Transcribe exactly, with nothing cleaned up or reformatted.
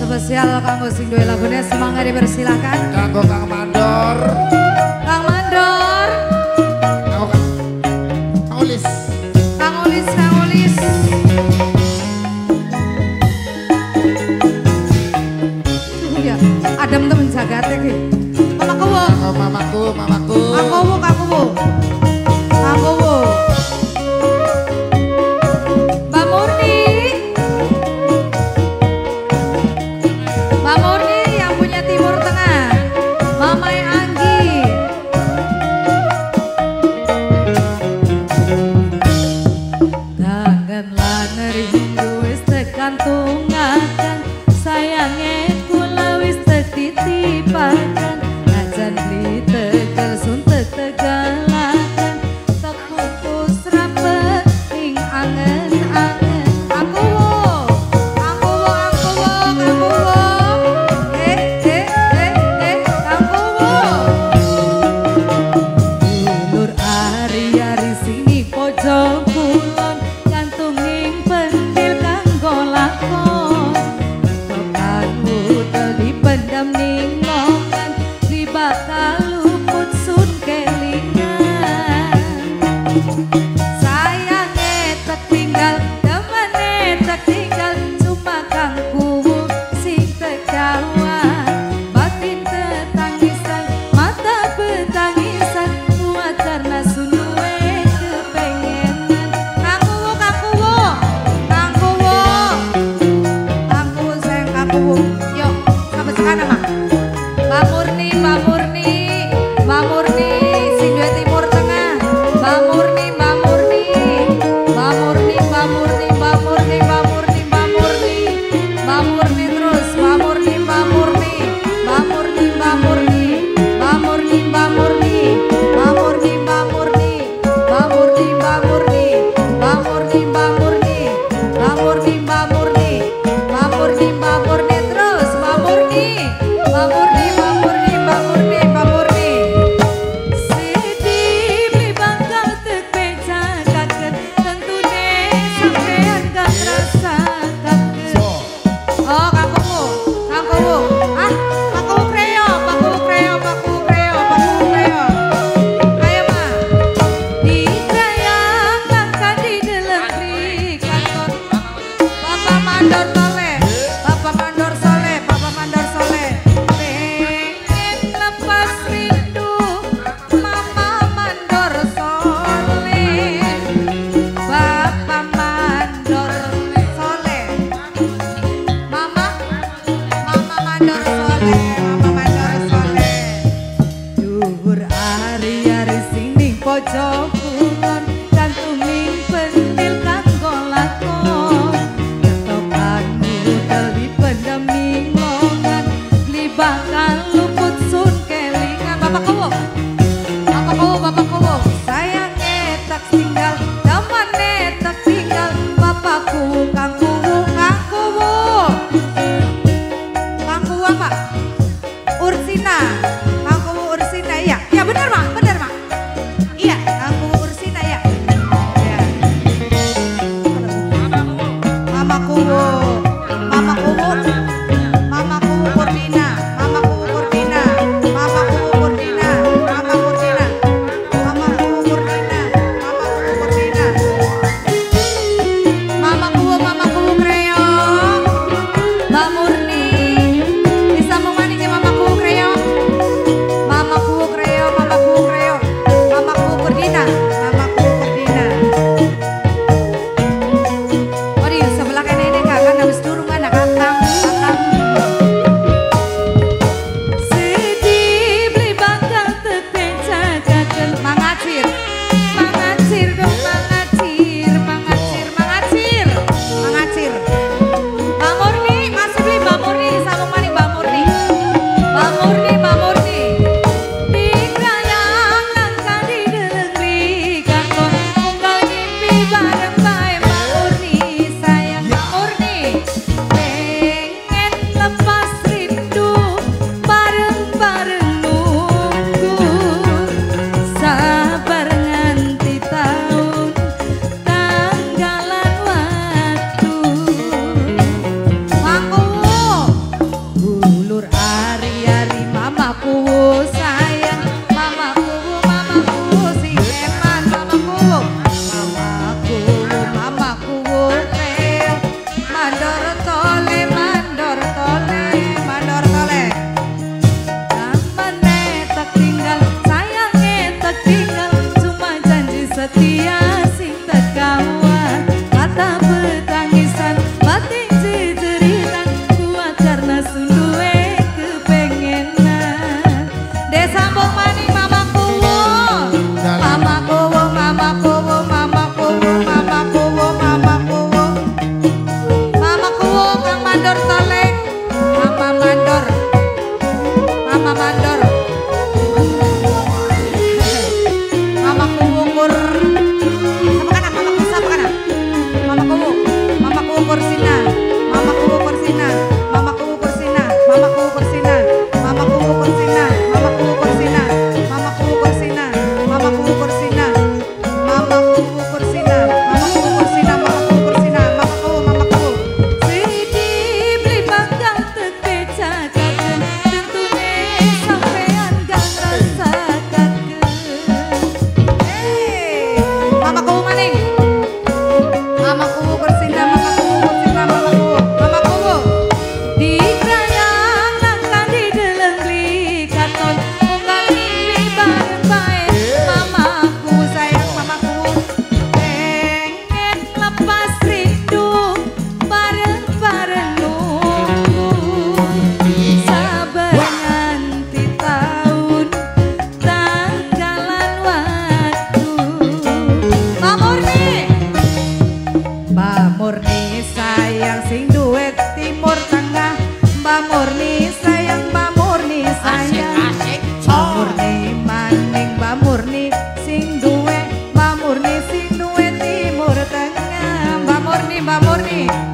Spesial kanggo sing duwe lagune semangat dipersilakan. Kanggo Kang Mandor. Kang Mandor. Kanggo Kang Ulis. Kang Ulis, Kang Ulis. Tuh ya, adem temen jagate iki. Mama kowo. Kanggo mamaku, mamaku. Kang kowo, Kang kowo. Kang kowo. Mbak Murni. Mbak Murni yang punya Timur Tengah. Mamai Anggi. Kangenlah ngerindu wis tekantungaken, sayange kula wis tetitipaken, ajan beli tegal suntek tegalaken, tak pupus rapet ing angen-angen. Aku wo, aku wo, aku wo, aku wo. Eh, eh, eh, eh, aku wo. Dulur ari-ari sini pojok kulon, kantunging pentil kanggo lakon. Tokan udel dipendam ning longan, di bakal luput sun kelingan. Sayange tertinggal, temane tertinggal, cuma kang kuwu sing tegawat. Batin tetangisan, mata betangisan, kuat karena sunuwe kepengenan. Kang kuwu, kang kuwu, kang kuwu, kang kuwu sayang kang kuwu. Yuk, sampai sekarang mak. Mbak Murni, Mbak Murni, Mbak Murni, sing duwe Timur Tengah. Mbak Murni, Mbak Murni, Mbak Murni, Mbak Murni, Mbak Murni, Mbak Murni, Mbak Murni, Mbak Murni terus, Mbak Murni, Mbak Murni, Mbak Murni, Mbak Murni, Mbak Murni, Mbak Murni, Mbak Murni, Mbak Murni, Mbak Murni, Mbak Murni, Mbak Murni, Mbak Murni, Mbak Murni, Mbak Murni, Mbak Murni, Mbak Murni terus, Mbak Murni, Mbak Murni, Mbak Murni, Mbak Murni, Mbak Murni. Sidi beli bangga tek becakaken, tentune sampean gak rasakan. Oh, Kang Kuwu, Kang Kuwu. Ah, Kang Kuwu kreo, Kang Kuwu kreo, Kang Kuwu kreo, Kang Kuwu kreo. Ayo, Ma. Dikrayangkan kan di dalam kantor. Bapak Mandor Soleh, Bapak Mandor Soleh, Bapak Mandor Soleh. Pengen lepas rindu, Mama Mandor Soleh. Bapak Mandor Soleh. Mama, Mama Mandor Soleh, Mama Mandor Soleh. Dhuwur ari-ari sini pojok kulon, kantunging pentil kanggo lakon. Ketokan udel dipendam ning longan, beli bakal luput sun kelingan. Bapak Kuwu, Bapak Kuwu, Bapak Kuwu. Sayange tak tinggal, temane tak tinggal, Bapakku Kang Kuwu, Kang Kuwu. Kang Kuwu apa? Ursina. Kang Kuwu Ursina, iya. Iya benar, Mak. Benar, Mak. Iya, Kang Kuwu Ursina, iya. Iya. Mama Kuwu. Mama Kuwu. Mama sing duwe timur tengah. Mbak Murni, Mbak Murni.